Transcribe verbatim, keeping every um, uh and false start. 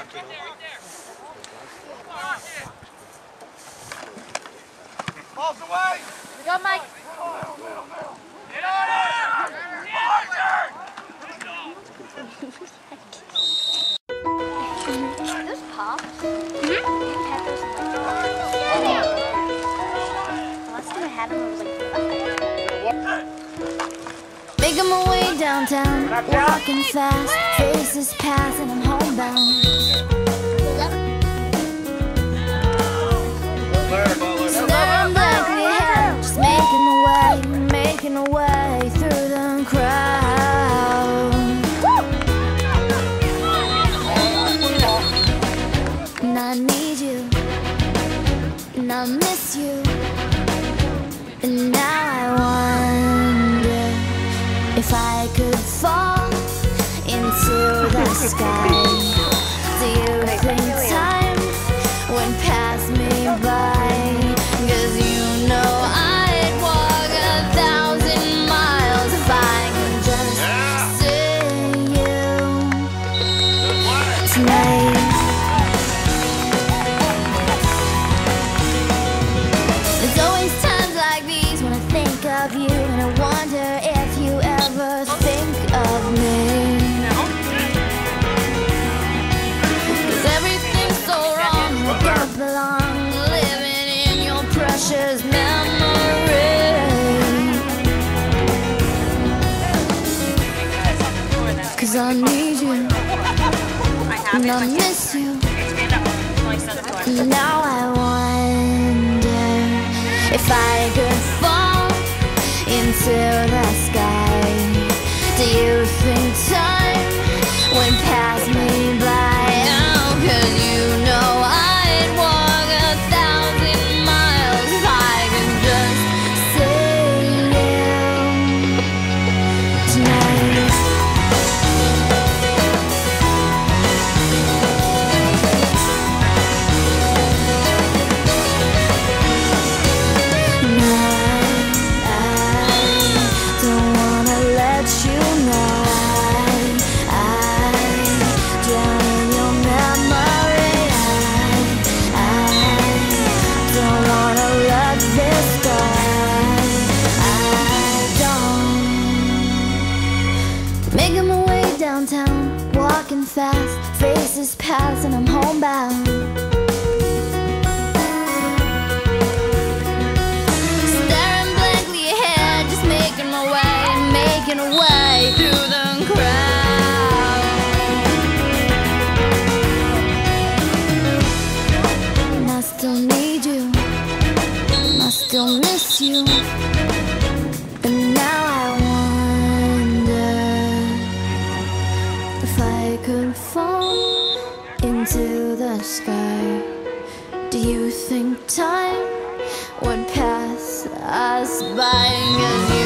Balls away! We go, Mike. Get on it! Those pops? Mm-hmm. You had those in like last time I had them, it was like making my way downtown, walking fast, faces pass and I'm homebound. Staring blankly ahead, just making my way, making my way through the crowd. And I need you, and I miss you, and now I wonder if I could fall into the sky. Do you think time would pass me by? 'Cause you know I'd walk a thousand miles if I could just see you tonight. There's always times like these when I think of you, and I wonder if you ever think of me. 'Cause everything's so wrong and I don't belong, living in your precious memory. 'Cause I need you, and I miss you, and now I wonder if I could fall into the sky. Do you think time would pass me by? Oh, 'cause you know I'd walk a thousand miles if I could just see you tonight. Making my way downtown, walking fast, faces pass and I'm homebound. Staring blankly ahead, just making my way, making a way through the crowd. And I still need you, and I still miss you, and now I if I could fall into the sky. Do you think time would pass us by? 'Cause you